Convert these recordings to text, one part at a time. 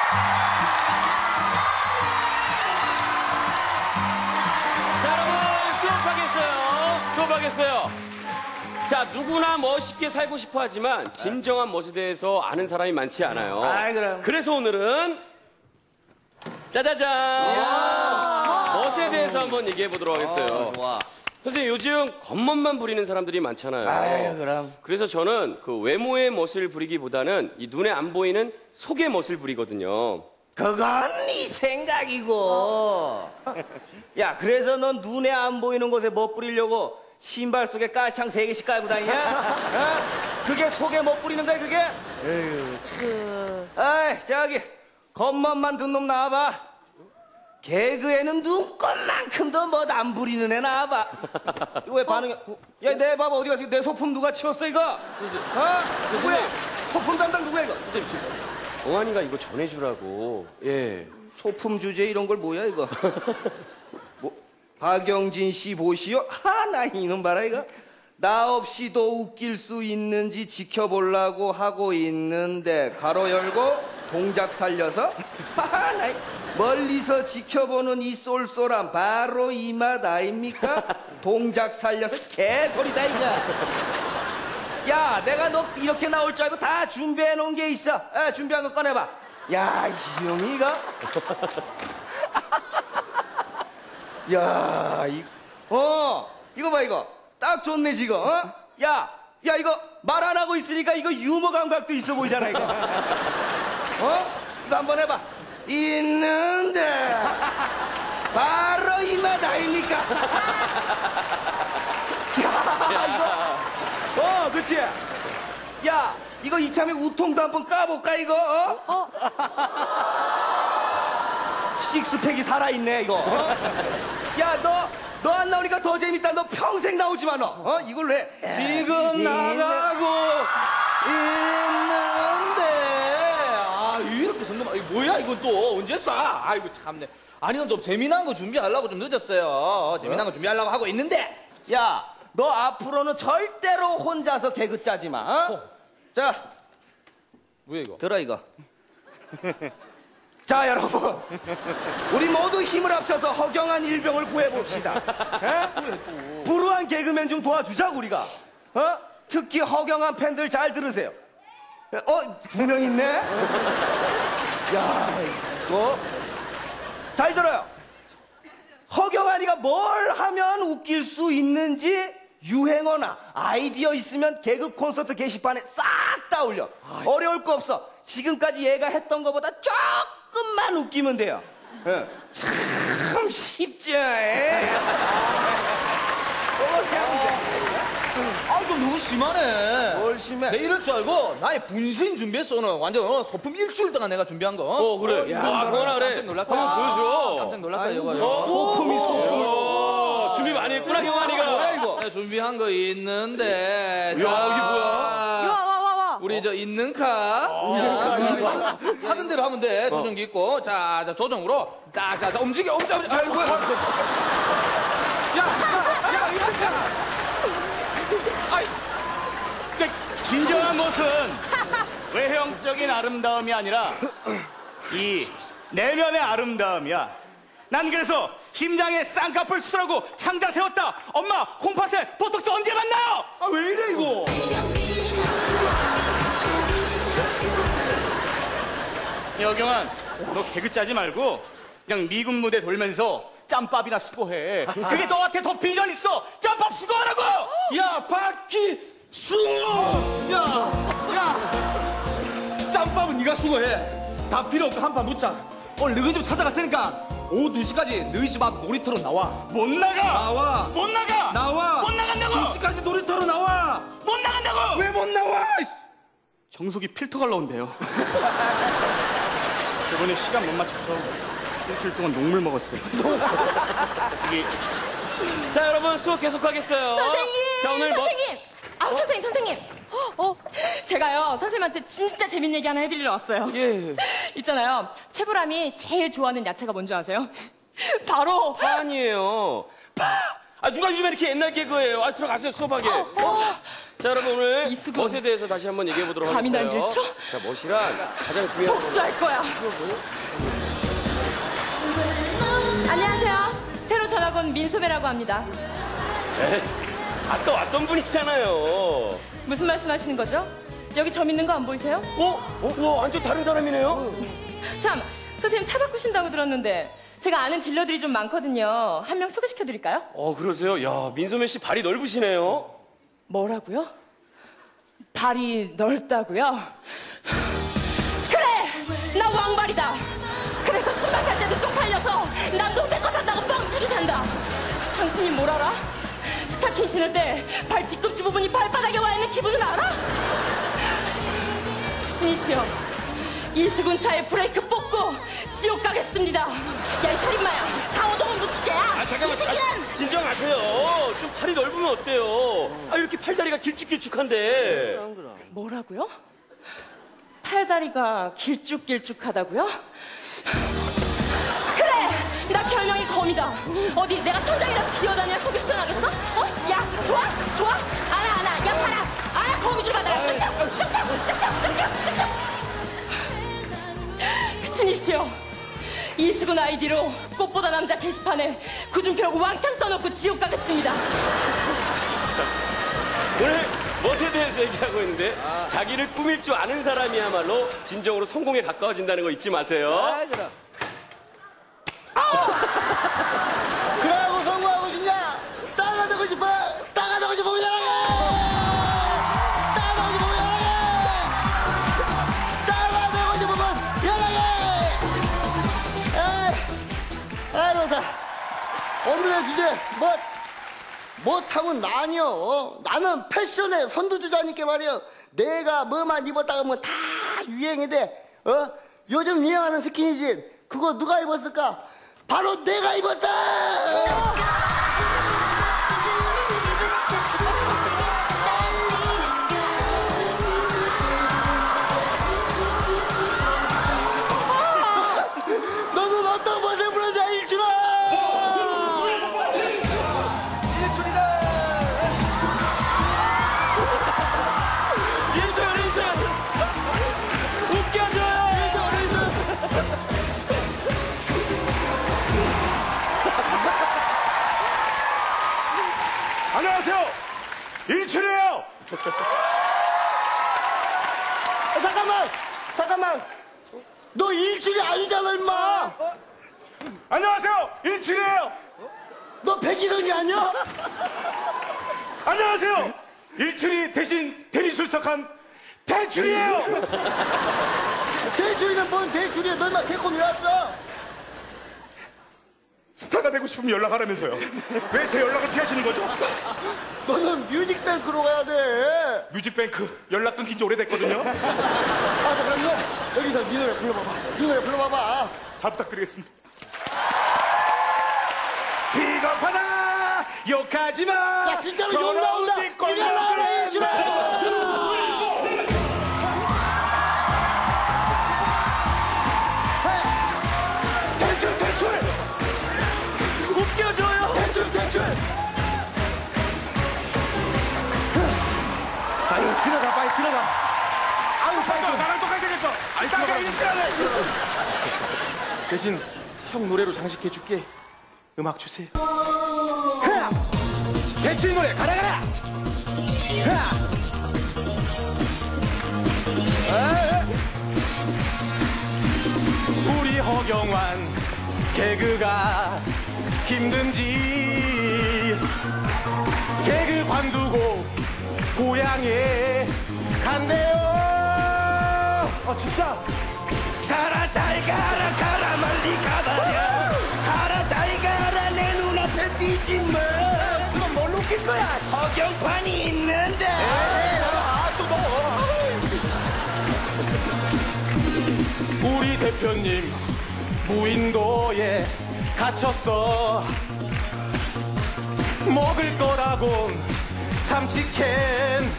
자, 여러분 수업하겠어요. 자, 누구나 멋있게 살고 싶어 하지만 진정한 멋에 대해서 아는 사람이 많지 않아요. 그럼. 그래서 오늘은 짜자잔! 멋에 대해서 한번 얘기해 보도록 하겠어요. 좋아. 선생님, 요즘 겉멋만 부리는 사람들이 많잖아요. 그럼. 그래서 저는 그 외모의 멋을 부리기보다는 이 눈에 안 보이는 속의 멋을 부리거든요. 그건 네 생각이고. 야, 그래서 넌 눈에 안 보이는 곳에 멋 부리려고 신발 속에 깔창 3개씩 깔고 다니냐? 어? 그게 속에 멋 부리는 거야, 그게? 에휴, 참. 아이, 저기, 겉멋만 든 놈 나와봐. 개그에는 눈꽃만큼도 멋 안 부리는 애 나와봐. 이거 왜 반응이? 야, 내 봐봐, 어디 갔어? 내 소품 누가 치웠어, 이거? 어? 누구야? 소품 담당 누구야, 이거? 선생님, 동환이가 이거 전해주라고. 예. 소품 주제 이런 걸 뭐야, 이거? 뭐, 박영진 씨 보시오? 나 이놈 봐라, 이거. 나 없이도 웃길 수 있는지 지켜보려고 하고 있는데, 가로 열고, 동작 살려서? 나 멀리서 지켜보는 이 쏠쏠함, 바로 이 맛 아닙니까? 동작 살려서 개소리다, 이거. 야, 내가 너 이렇게 나올 줄 알고 다 준비해 놓은 게 있어. 준비한 거 꺼내봐. 야, 이 놈이 이거. 야, 이거 봐, 이거. 딱 좋네, 지금. 어? 야, 이거 말 안 하고 있으니까 이거 유머 감각도 있어 보이잖아, 이거. 이거 한번 해봐. 있는데, 바로 이 맛 아닙니까? 야, 이거. 그치? 야, 이거 이참에 우통도 한번 까볼까, 이거? 식스팩이 살아있네, 이거. 야, 너 안 나오니까 더 재밌다. 너 평생 나오지 마, 너. 이걸로 해. 지금 나가고 있는데. 이렇게 선동아, 이거 뭐야, 이건 또 언제 쏴? 아이고, 참네. 아니, 좀 재미난 거 준비하려고 좀 늦었어요. 재미난 거 준비하려고 하고 있는데. 야, 너 앞으로는 절대로 혼자서 개그 짜지 마. 자, 뭐야, 이거? 들어, 이거. 자, 여러분, 우리 모두 힘을 합쳐서 허경한 일병을 구해봅시다. 불우한 개그맨 좀 도와주자고, 우리가. 특히 허경한 팬들 잘 들으세요. 2명 있네? 야, 이거. 잘 들어요. 허경환이가 뭘 하면 웃길 수 있는지 유행어나 아이디어 있으면 개그 콘서트 게시판에 싹 다 올려. 어려울 거 없어. 지금까지 얘가 했던 것보다 조금만 웃기면 돼요. 참 쉽죠. 이거 너무 심하네. 뭘 심해? 내 이럴 줄 알고 나의 분신 준비했어. 오늘 완전 소품 일주일 동안 내가 준비한 거. 그래. 그거나 그래. 깜짝 놀랄 거야. 한번 보여줘. 깜짝 놀랄 거야, 이거. 소품이. 준비 많이 했구나, 경환이가. 뭐야, 이거? 내가 준비한 거 있는데. 이게 뭐야? 우리 저 있는 카. 하던 대로 하면 돼. 조정기 있고. 자, 조정으로. 자, 움직여. 아이고. 야, 있는 카. 진정한 멋은 외형적인 아름다움이 아니라 이 내면의 아름다움이야. 난 그래서 심장에 쌍꺼풀 수술하고 창자 세웠다. 엄마 콩팥에 보톡스 언제 만나요? 왜 이래, 이거? 여경아, 너 개그 짜지 말고 그냥 미군 무대 돌면서 짬밥이나 수고해. 그게 너한테 더 비전 있어. 짬밥 수고하라고. 야, 바퀴 수고! 야! 짬밥은 네가 수고해. 다 필요 없고 한 판 묻자. 오늘 너희 집 찾아갈 테니까 오후 2시까지 너희 집 앞 놀이터로 나와. 못 나가. 나와. 못 나가. 나와. 못 나간다고. 2시까지 놀이터로 나와. 못 나간다고. 왜 못 나와? 정수기 필터 갈라 온대요. 저번에 시간 못 맞춰서 일주일 동안 녹물 먹었어. 이게 자, 여러분 수업 계속하겠어요. 선생님! 자, 오늘 선생님! 선생님! 제가요, 선생님한테 진짜 재밌는 얘기 하나 해드리러 왔어요. 예. 있잖아요, 최불암이 제일 좋아하는 야채가 뭔지 아세요? 바로 파니에요. 아, 누가 요즘에 이렇게 옛날 개그예요? 아, 들어가세요, 수업하게. 자, 여러분, 오늘 이수근. 멋에 대해서 다시 한번 얘기해 보도록 감히 하겠어요. 날 밀쳐? 자, 멋이란 가장 중요한 건 복수할 거야. 안녕하세요. 새로 전학 온 민소매라고 합니다. 아까 왔던 분이잖아요. 무슨 말씀 하시는 거죠? 여기 점 있는 거 안 보이세요? 와, 완전 다른 사람이네요? 참, 선생님 차 바꾸신다고 들었는데 제가 아는 딜러들이 좀 많거든요. 한 명 소개시켜드릴까요? 그러세요? 야, 민소매 씨 발이 넓으시네요. 뭐라고요? 발이 넓다고요? 그래! 나 왕발이다! 그래서 신발 살 때도 쪽팔려서 남동생 거 산다고 뻥치고 산다! 당신이 뭘 알아? 스타킹 신을 때 발 뒤꿈치 부분이 발바닥에 와 있는 기분을 알아? 신이시여, 이수근 차에 브레이크 뽑고 지옥 가겠습니다. 야, 이 살인마야, 강호동은 무슨 죄야? 아, 잠깐만. 이 새끼는! 진정하세요. 좀 팔이 넓으면 어때요? 아, 이렇게 팔다리가 길쭉길쭉한데. 뭐라고요? 팔다리가 길쭉길쭉하다고요? 그래! 나 별명이 거미다. 어디 내가 천장이라도 기어다녀야 속이 시원하겠어? 야, 좋아? 안아. 야, 팔아. 안아, 거미줄 받아라. 쭉쭉. 신이시여, 이수근 아이디로 꽃보다 남자 게시판에 구준표라고 왕창 써놓고 지옥 가겠습니다. 오늘 멋에 대해서 얘기하고 있는데 자기를 꾸밀 줄 아는 사람이야말로 진정으로 성공에 가까워진다는 거 잊지 마세요. 그럼. 그러고 성공하고 싶냐? 스타가 되고 싶어! 스타가 되고 싶으면 연락해! 스타가 되고 싶으면 연락해! 스타가 되고 싶으면 연락해! 에이, 좋다. 오늘의 주제, 못하면 나니요. 나는 패션의 선두주자니까 말이요. 내가 뭐만 입었다 하면 다 유행이 돼. 요즘 유행하는 스키니진, 그거 누가 입었을까? 바로 내가 입었다! 너는 어떤 멋을 부르냐, 일출아! 인천 웃겨줘요. 안녕하세요. 일출이에요. 잠깐만! 너 일출이 아니잖아, 임마! 안녕하세요. 일출이에요. 너 백이성이 아니야? 안녕하세요. 일출이 대신 대리 출석한 대출이에요. 대출이는 뭔 대출이야? 너 임마 개콘 왜 왔어? 스타가 되고 싶으면 연락하라면서요. 왜 제 연락을 피하시는 거죠? 너는 뮤직뱅크로 가야 돼. 뮤직뱅크 연락 끊긴 지 오래됐거든요. 자, 그럼요. 여기서 네 노래 불러봐봐. 잘 부탁드리겠습니다. 비겁하다 욕하지 마. 야, 진짜로 욕 나온다. 네가 나와라, 일출아. 대출 웃겨줘요. 대출 아유, 들어가, 빨리 들어가. 아유 빨리 나랑 똑같이 생겼어. 아니 나가 일출하네. 대신 형 노래로 장식해줄게. 음악 주세요. 대출 노래 가라. 우리 허경환 개그가 힘든지 개그 관두고 고향에 간대요. 진짜 가라 잘 가라 멀리 가봐라. 가라 잘 가라 내 눈앞에 뛰지 마. 그럼 뭘 웃길 거야. 허경환이 있는데. 우리 대표님 무인도에 갇혔어. 먹을 거라곤 참치캔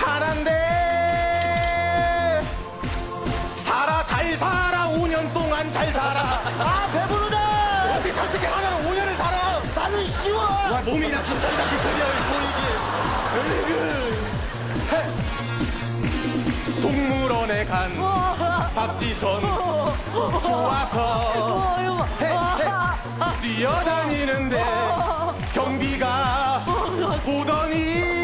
하나인데. 살아 잘 살아 5년 동안 잘 살아. 배부르다. 어떻게 참치캔 하나로 5년을 살아. 나는 쉬워. 와 몸이나 깃털이나 깃털이야 보이지. 동물원에 간 박지선 좋아서 뛰어다니는데 경비가 보더니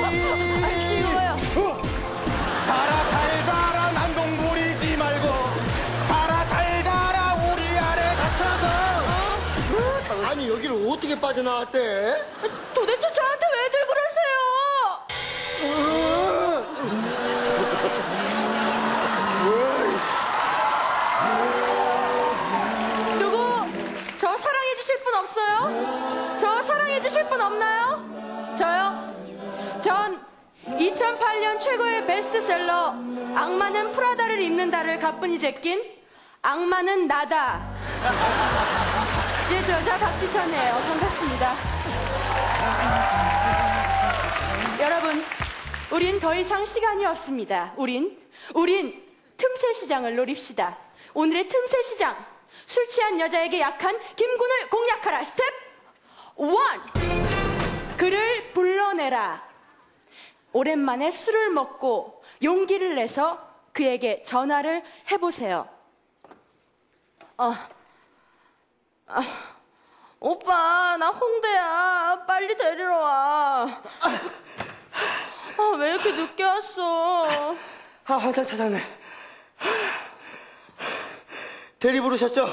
자라 잘 자라 난동 부리지 말고 자라 잘 자라 우리 아래 갇혀서. 아니 여기를 어떻게 빠져나왔대? 도대체 저한테 왜들 그러세요? 누구 저 사랑해 주실 분 없어요? 저 사랑해 주실 분 없나요? 저요? 전 2008년 최고의 베스트셀러 악마는 프라다를 입는다를 가뿐히 제낀 악마는 나다. 예, 저자 박지선이에요. 반갑습니다. 여러분, 우린 더 이상 시간이 없습니다. 우린 틈새 시장을 노립시다. 오늘의 틈새 시장, 술 취한 여자에게 약한 김군을 공략하라. 스텝 1. 그를 불러내라. 오랜만에 술을 먹고 용기를 내서 그에게 전화를 해보세요. 오빠, 나 홍대야. 빨리 데리러 와. 왜 이렇게 늦게 왔어? 황상 찾았네. 대리 부르셨죠?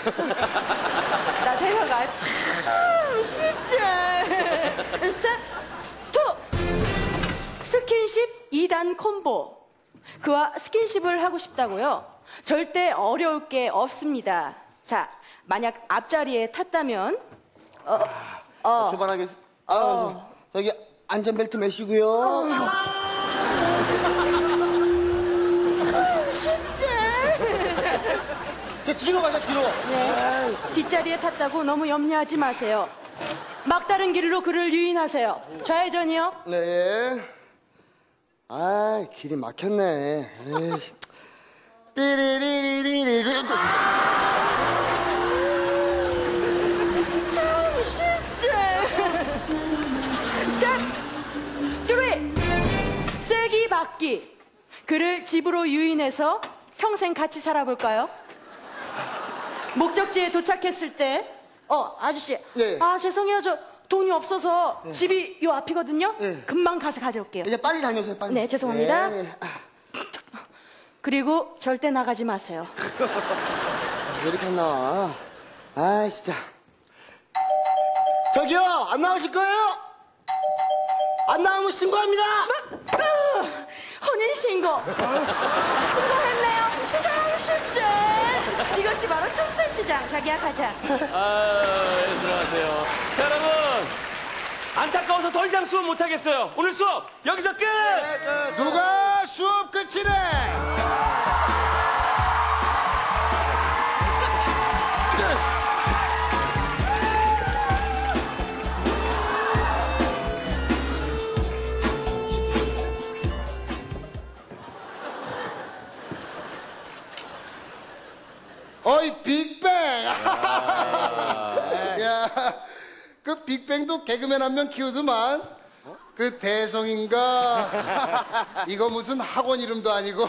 나 데려가. 참 쉽지. 스텝 2. 스킨십 2단 콤보. 그와 스킨십을 하고 싶다고요? 절대 어려울 게 없습니다. 자, 만약 앞자리에 탔다면 출발하겠습니다. 여기 안전벨트 매시고요. 쉽지. 뒤로 가자, 뒤로. 네. 뒷자리에 탔다고 너무 염려하지 마세요. 막다른 길로 그를 유인하세요. 좌회전이요. 네. 아, 길이 막혔네. 에이. 띠리리리리리. 참 쉽지. 스텝 3. 쐐기 받기. 그를 집으로 유인해서 평생 같이 살아볼까요? 목적지에 도착했을 때 아저씨. 네. 죄송해요. 저 돈이 없어서 집이 요 앞이거든요. 네. 금방 가서 가져올게요. 이제 빨리 다녀오세요, 빨리. 네, 죄송합니다. 네. 그리고 절대 나가지 마세요. 왜 이렇게 안 나와? 아, 진짜. 저기요, 안 나오실 거예요? 안 나오면 신고합니다! 혼인신고. 신고했네요. 참 쉽지. 이것이 바로 틈새시장. 자기야, 가자. 들어가세요. 자, 여러분. 안타까워서 더 이상 수업 못하겠어요. 오늘 수업 여기서 끝! 누가 수업 끝이래? 어이 빅뱅. 야, 그 빅뱅도 개그맨 한 명 키우더만. 그 대성인가? 이거 무슨 학원 이름도 아니고.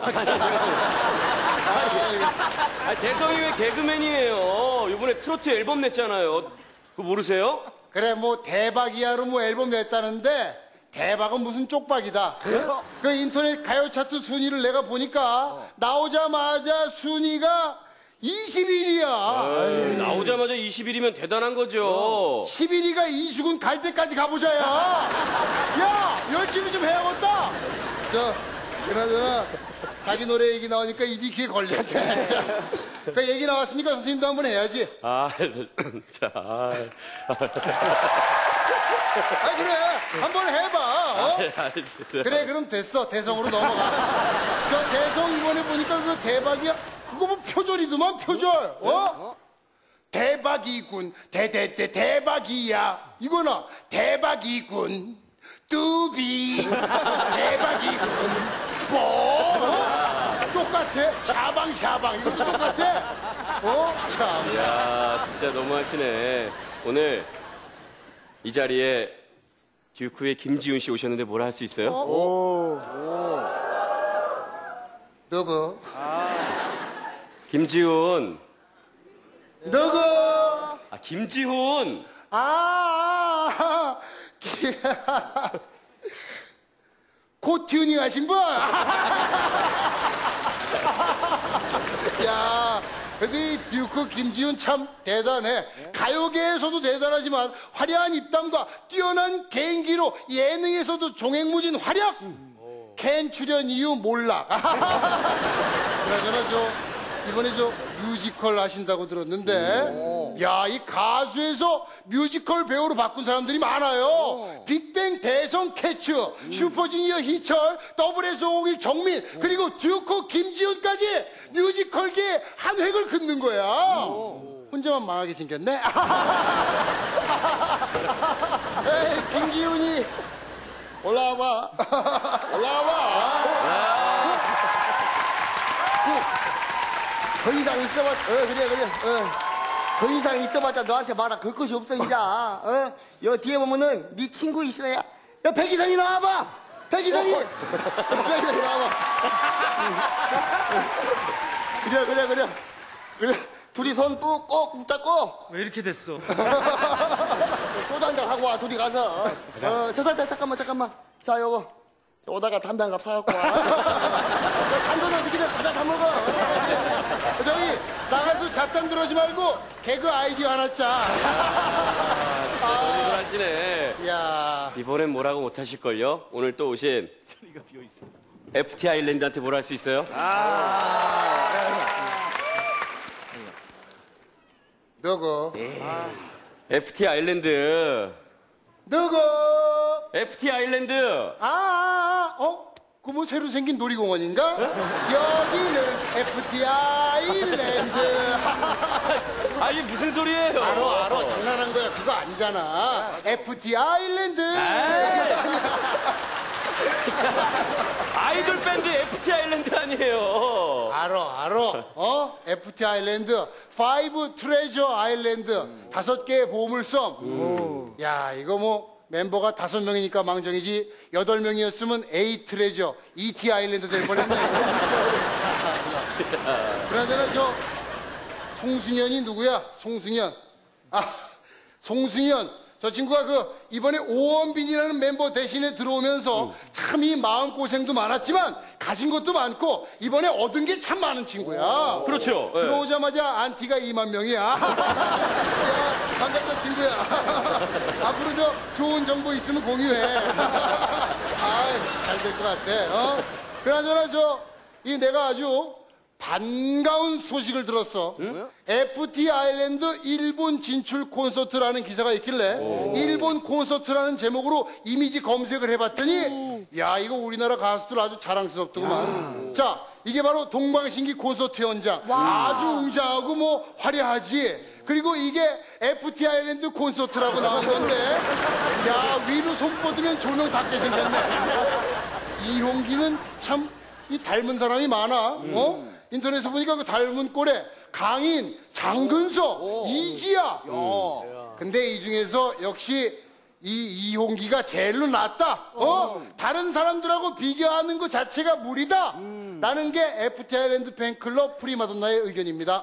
대성이 왜 개그맨이에요? 이번에 트로트 앨범 냈잖아요. 그거 모르세요? 그래 뭐 대박이야로 뭐 앨범 냈다는데 대박은 무슨 쪽박이다. 그 인터넷 가요 차트 순위를 내가 보니까 나오자마자 순위가 21위야. 나오자마자 20일이면 대단한 거죠. 11위가 이수근 갈 때까지 가보자야. 야, 열심히 좀 해야겠다. 그나저나 자기 노래 얘기 나오니까 입이 귀에 걸렸대. 그 얘기 나왔으니까 선생님도 한번 해야지. 자. 그래, 한번 해봐. 알겠어요. 그래, 그럼 됐어. 대성으로 넘어가. 저 대성 이번에 보니까 그 대박이야. 그거 뭐 표절이더만, 표절. 대박이군. 대박이야. 이거나 대박이군. 뚜비. 대박이군. 똑같아. 샤방샤방. 이것도 똑같아. 참. 이야, 진짜 너무하시네. 오늘 이 자리에 듀크의 김지훈 씨 오셨는데 뭐라 할 수 있어요? 누구? 김지훈. 누구? 아, 김지훈. 곧 튜닝 하신 분? 야, 그래도 이 듀크 김지훈 참 대단해. 가요계에서도 대단하지만 화려한 입담과 뛰어난 개인기로 예능에서도 종횡무진 활약. 캔 출연 이유 몰라. 그나저나 이번에 뮤지컬 하신다고 들었는데, 야, 이 가수에서 뮤지컬 배우로 바꾼 사람들이 많아요. 빅뱅 대성 캐츠, 슈퍼주니어 희철, 더블S501 정민, 그리고 듀크 김지훈까지 뮤지컬계에 한 획을 긋는 거야. 혼자만 망하게 생겼네. 에이, 김기훈이 올라와봐. 올라와봐. 더 이상 있어봤자, 그래. 더 이상 있어봤자 너한테 말할 걸 것이 없어, 이제. 여 뒤에 보면은 네 친구 있어야. 야, 백이선이 나와봐! 백이선이! 백이선이 나와봐. 그래. 둘이 손 꼭 붙잡고. 왜 이렇게 됐어? 소주 한잔 하고 와, 둘이 가서. 잠깐만. 자, 요거. 오다가 담배 한 갑 사갖고 와. 잔돈을 느끼면 가자, 다 먹어. 저기, 나가서 잡담 들어오지 말고, 개그 아이디어 하나 짜. 진짜 너무 하시네. 야, 이번엔 뭐라고 못하실걸요? 오늘 또 오신 FT 아일랜드한테 뭐라 할 수 있어요? 누구? FT 아일랜드. 누구? FT 아일랜드. 그 뭐 새로 생긴 놀이공원인가? 여기는 FT 아일랜드. 아, 이게 무슨 소리예요? 알아. 장난한 거야. 그거 아니잖아. FT 아일랜드. 아이돌 밴드 FT 아일랜드 아니에요. 알아. FT 아일랜드, 5 트레저 아일랜드, 5개의 보물섬. 야, 이거 뭐 멤버가 5명이니까 망정이지 8명이었으면 A 트레저, ET 아일랜드 될 뻔했네. 그나저나 송승연이 누구야? 송승연. 송승연. 저 친구가 이번에 오원빈이라는 멤버 대신에 들어오면서 참 이 마음고생도 많았지만 가진 것도 많고 이번에 얻은 게 참 많은 친구야. 그렇죠. 예. 들어오자마자 안티가 2만 명이야. 야, 반갑다 친구야. 앞으로 좋은 정보 있으면 공유해. 잘 될 것 같아. 그나저나 내가 아주 반가운 소식을 들었어. FT 아일랜드 일본 진출 콘서트라는 기사가 있길래 일본 콘서트라는 제목으로 이미지 검색을 해봤더니 야, 이거 우리나라 가수들 아주 자랑스럽더구만. 자, 이게 바로 동방신기 콘서트 현장. 아주 웅장하고 뭐 화려하지. 그리고 이게 FT 아일랜드 콘서트라고 나온 건데, 야, 위로 손 뻗으면 조명 닿게 생겼네. 이홍기는 참 이 닮은 사람이 많아. 인터넷에 보니까 그 닮은 꼴에 강인, 장근석, 이지야. 근데 이 중에서 역시 이홍기가 제일로 낫다. 다른 사람들하고 비교하는 것 자체가 무리다. 라는 게 FT 아일랜드 팬클럽 프리마돈나의 의견입니다.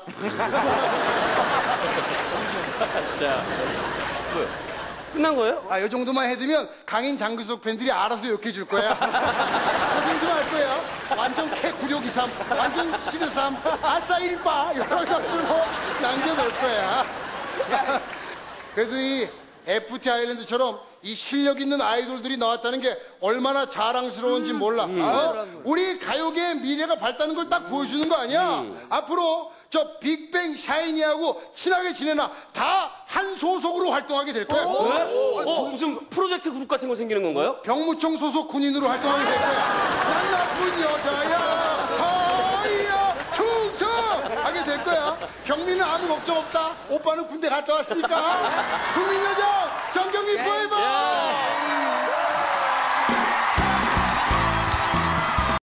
자, 끝난 거예요? 이 정도만 해두면 강인 장근석 팬들이 알아서 욕해 줄 거야. 고생 좀 할 거야. 완전 K 9623, 완전 723, 아싸 1바 이런 것들 뭐 남겨놓을 거야. 그래도 이 FT 아일랜드처럼 이 실력 있는 아이돌들이 나왔다는 게 얼마나 자랑스러운지 몰라. 우리 가요계의 미래가 밝다는 걸 딱 보여주는 거 아니야? 앞으로 빅뱅 샤이니하고 친하게 지내나 다 한 소속으로 활동하게 될 거야. 무슨 프로젝트 그룹 같은 거 생기는 건가요? 병무청 소속 군인으로 활동하게 될 거야. 난 나쁜 여자야, 하이야, 충성! 하게 될 거야. 경민은 아무 걱정 없다. 오빠는 군대 갔다 왔으니까. 국민여정, 정경민 포에버!